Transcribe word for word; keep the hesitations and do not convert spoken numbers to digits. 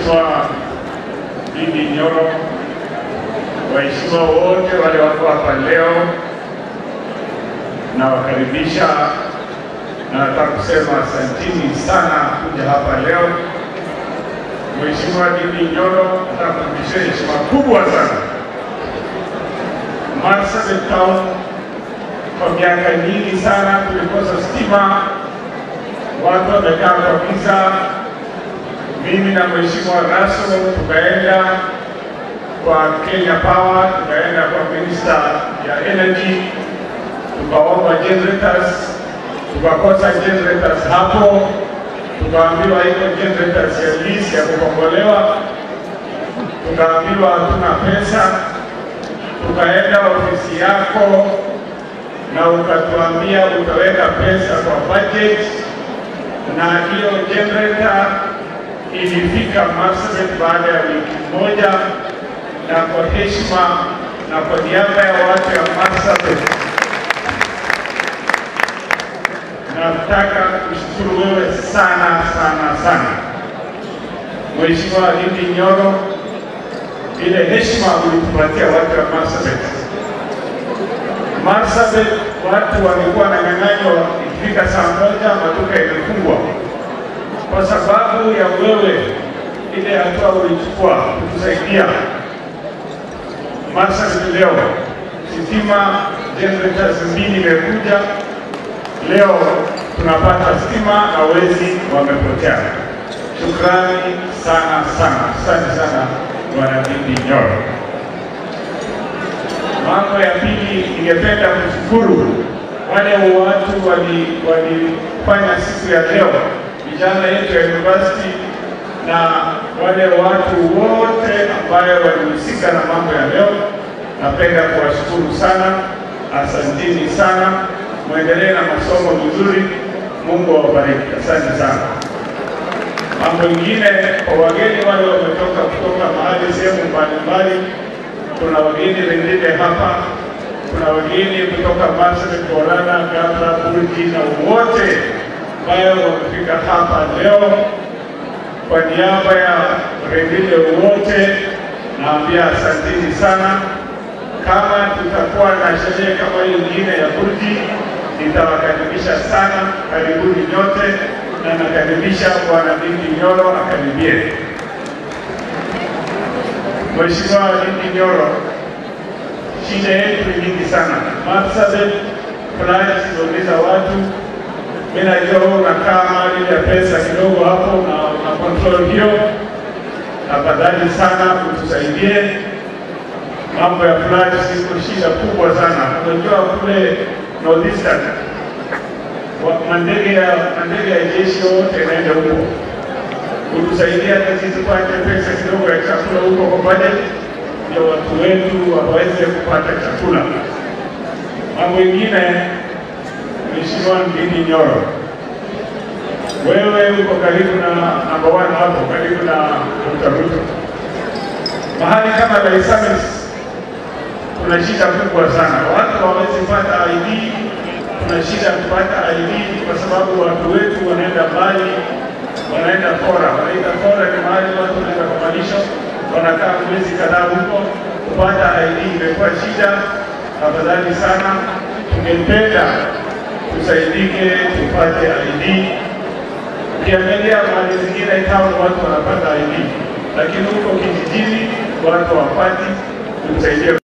Mheshimiwa Bibi Nyoro, waheshimiwa wote wale wako hapa leo, na wakaribisha, na nataka kusema asanteni sana kuja hapa leo. Mheshimiwa Bibi Nyoro, nataka kurudishia heshima kubwa sana. Marsabit Town kwa miaka nyingi sana tulikosa stima, watu wamekaa kwa giza. Mimi na Mheshimiwa Raso tukaenda kwa Kenya Power, tukaenda kwa Minister ya Energy, tukaomba generators, tukakosa generators hapo, tukaambiwa iko generators ya lease ya kukombolewa, tukaambiwa hatuna pesa. Tukaenda ofisi yako na ukatuambia utaweka pesa kwa budget, na hiyo generator ilifika Marsabit baada ya wiki moja. Na kwa heshima na kwa niaba ya watu ya Marsabit, nataka kushukuru wewe sana sana sana Mheshimiwa Bibi Nyoro, ile heshima ulitupatia watu wa Marsabit. Marsabit watu walikuwa na ng'ang'anyo, ikifika saa moja maduka yamefungwa kwa sababu ya wewe, ile hatua ulichukua kutusaidia. Marsabit leo stima generators mbili imekuja, leo tunapata stima na wezi wamepotea. Shukrani sana sana, asante sana Bwana Bibi Nyoro. Mambo ya pili, ningependa kushukuru wale watu walifanya siku ya leo, vijana yetu ya university na wale watu wote ambao walihusika na mambo ya leo. Napenda kuwashukuru sana, asanteni sana, muendelee na masomo vizuri, Mungu awabariki, asante sana. Mambo mengine kwa wageni wale wametoka kutoka mahali sehemu mbalimbali, kuna wageni RENDILE hapa, kuna wageni kutoka Marsabit, Borana, Gabra, Burgi na wote ambao wamefika hapa leo. Kwa niaba ya RENDILE wote naambia asanteni sana. Kama tutakuwa na sherehe kama hiyo nyingine ya Burgi, nitawakaribisha sana, karibuni nyote, na nakaribisha Bwana Bibi Nyoro akaribie. Mheshimiwa Bibi Nyoro, shida yetu ni nyingi sana. Marsabit fulani ziliuliza watu, mimi najua unakaa mahali ya pesa kidogo hapo na na control hiyo, tafadhali sana kutusaidie. Mambo ya fulani siko shida kubwa sana. Unajua kule Northeastern mandege ya mandege ya jeshi yote inaenda huko, kutusaidia sisi tupate pesa kidogo ya chakula huko kwa budget, ndio watu wetu waweze kupata chakula. Mambo mengine, Mheshimiwa Bibi Nyoro, wewe uko karibu na number one hapo, karibu na Ruto. Mahali kama Dar es Salaam kuna shida kubwa sana, watu hawawezi kupata I D. Kuna shida kupata I D kwa sababu watu wetu wanaenda mbali, wanaenda fora. Wanaenda fora ni mahali watu wanaenda kwa malisho, wanakaa mwezi kadhaa huko, kupata I D imekuwa shida. Tafadhali sana, tungependa tusaidike tupate I D. Ukiangalia mahali zingine town watu wanapata I D, lakini huko kijijini watu hawapati. Tusaidie